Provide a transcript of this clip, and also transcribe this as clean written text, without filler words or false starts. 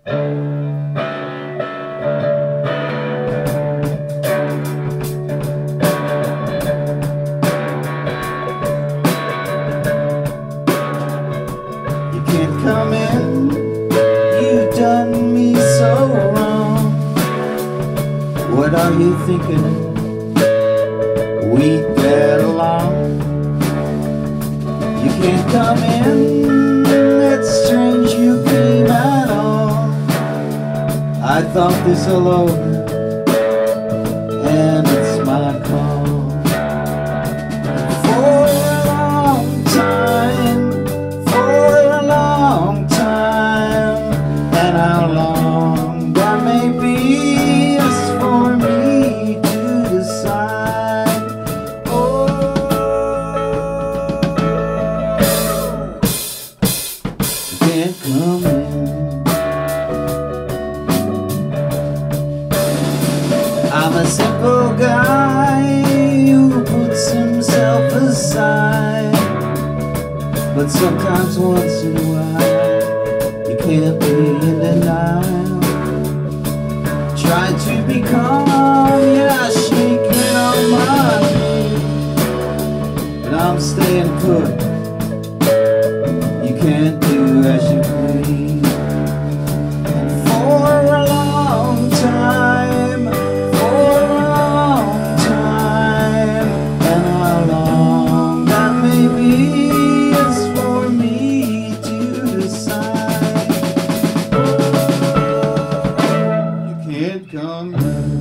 You can't come in, you've done me so wrong. What are you thinking? We get along. You can't come in, it's strange you came at all. I thought this all over, and it's my call. For a long time, and how long that may be is for me to decide. Can't come in. I'm a simple guy who puts himself aside, but sometimes once in a while you can't be in denial. Try to be calm, yeah, shaking on my feet, but I'm staying put. You can't do as you please. And for a long time, and how long that may be is for me to decide. You can't come in.